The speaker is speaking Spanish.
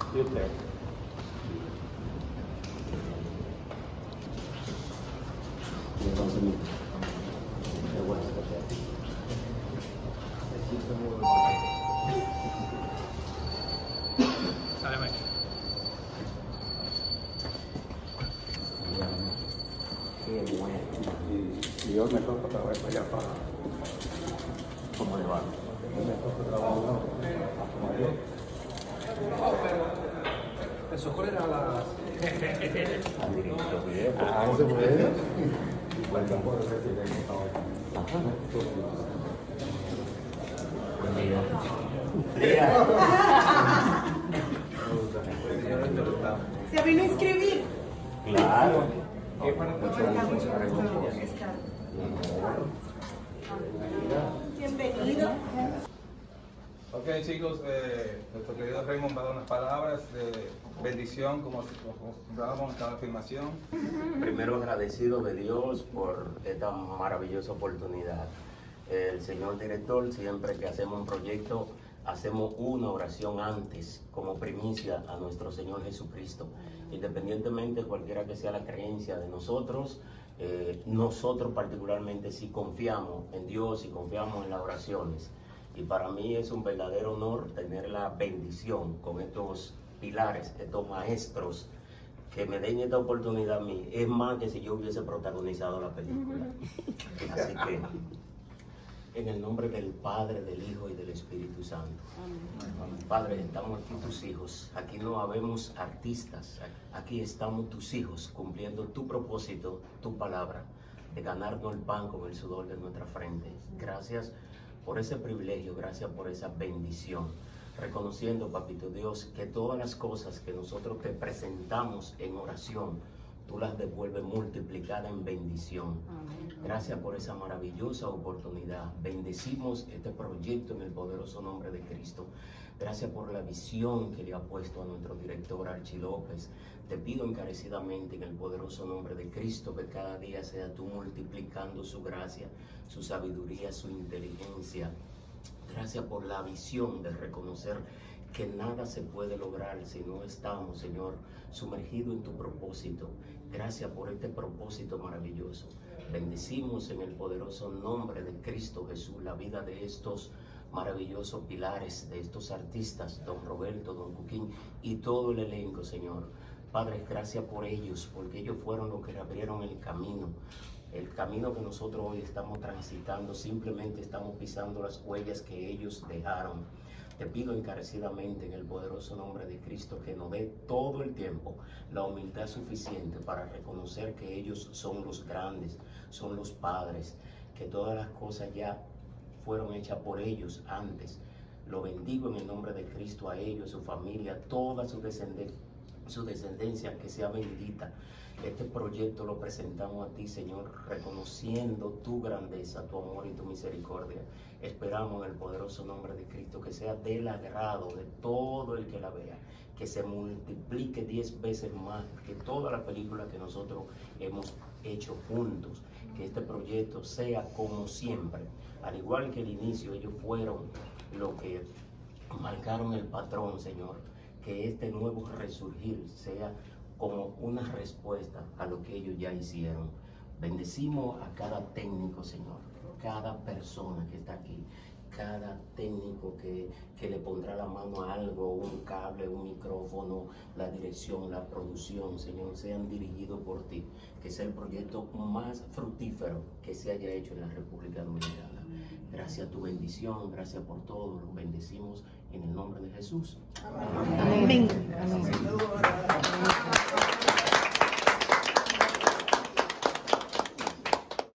¿Y usted? Y entonces, qué bueno que sea. Sale, Mike. Qué bueno. Y hoy me toca otra vez para allá para... ¿Cómo le va? Hoy me toca trabajar para Mayor. Eso cuál era la... Ah, no se puede. Igual tampoco es decir que no estaba aquí. Se vino a inscribir. Claro. Bienvenido. Ok, chicos, nuestro querido Raymond va a dar unas palabras de bendición, como dábamos en cada afirmación. Primero agradecido de Dios por esta maravillosa oportunidad. El señor director, siempre que hacemos un proyecto, hacemos una oración antes como primicia a nuestro Señor Jesucristo. Independientemente cualquiera que sea la creencia de nosotros, nosotros particularmente sí confiamos en Dios y confiamos en las oraciones. Y para mí es un verdadero honor tener la bendición con estos pilares, estos maestros que me den esta oportunidad a mí. Es más que si yo hubiese protagonizado la película. Así que, en el nombre del Padre, del Hijo y del Espíritu Santo. Padre, estamos aquí tus hijos. Aquí no habemos artistas. Aquí estamos tus hijos cumpliendo tu propósito, tu palabra, de ganarnos el pan con el sudor de nuestra frente. Gracias por ese privilegio, gracias por esa bendición, reconociendo, papito Dios, que todas las cosas que nosotros te presentamos en oración, tú las devuelves multiplicadas en bendición. Gracias por esa maravillosa oportunidad. Bendecimos este proyecto en el poderoso nombre de Cristo. Gracias por la visión que le ha puesto a nuestro director Archie López. Te pido encarecidamente en el poderoso nombre de Cristo que cada día sea tú multiplicando su gracia, su sabiduría, su inteligencia. Gracias por la visión de reconocer que nada se puede lograr si no estamos, Señor, sumergidos en tu propósito. Gracias por este propósito maravilloso. Bendecimos en el poderoso nombre de Cristo Jesús la vida de estos maravillosos pilares, de estos artistas, don Roberto, don Cuquín y todo el elenco, Señor. Padre, gracias por ellos, porque ellos fueron los que abrieron el camino que nosotros hoy estamos transitando. Simplemente estamos pisando las huellas que ellos dejaron. Te pido encarecidamente en el poderoso nombre de Cristo que nos dé todo el tiempo la humildad suficiente para reconocer que ellos son los grandes, son los padres, que todas las cosas ya fueron hechas por ellos antes. Lo bendigo en el nombre de Cristo a ellos, su familia, toda su descendencia, que sea bendita. Este proyecto lo presentamos a ti, Señor, reconociendo tu grandeza, tu amor y tu misericordia. Esperamos en el poderoso nombre de Cristo que sea del agrado de todo el que la vea, que se multiplique 10 veces más que toda la película que nosotros hemos hecho juntos. Que este proyecto sea como siempre, al igual que el inicio, ellos fueron los que marcaron el patrón, Señor. Que este nuevo resurgir sea como una respuesta a lo que ellos ya hicieron. Bendecimos a cada técnico, Señor, cada persona que está aquí, cada técnico que le pondrá la mano a algo, un cable, un micrófono, la dirección, la producción, Señor, sean dirigidos por ti. Que sea el proyecto más fructífero que se haya hecho en la República Dominicana. Gracias a tu bendición, gracias por todo. Los bendecimos en el nombre de Jesús. Amén. Amén.